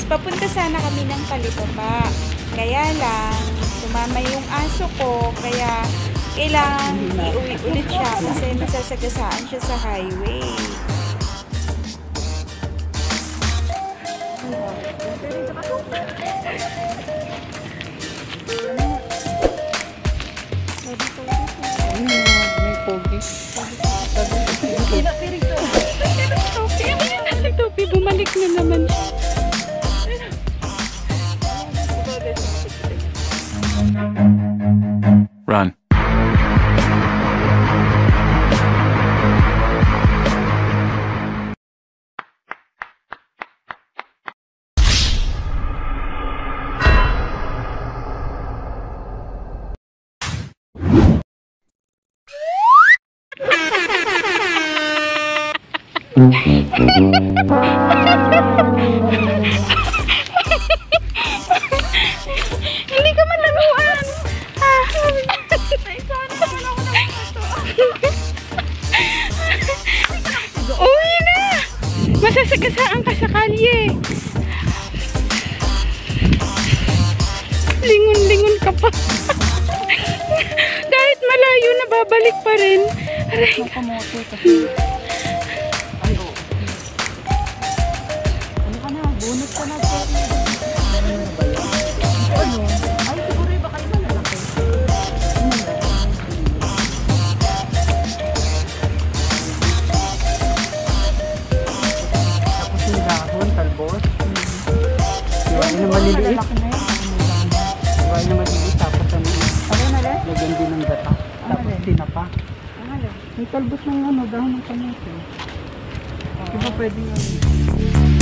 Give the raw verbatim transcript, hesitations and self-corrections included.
papunta sana kami ng Talipapa. Kaya lang, sumama yung aso ko, kaya kailangan iuwi ulit siya kasi nasasagasaan siya sa highway. May pogi. Topi, bumalik na naman siya. Run. Hindi ka malaruan. Ah. Uwi na. Masasagasaan ka sa kalye. Lingon-lingon ka pa. Kahit malayo na babalik pa rin. Aray ka. Bunot ka na po. Ano? Ay, siguro iba kayo na lalaki. Tapos yung dahon, talbos. Diba yun na maliliit? Diba yun na maliliit? Tapos ano? Lagyan din ng gata. Tapos tinapa. May talbos ng ano, dahon ng kamote. Diba pwede nga.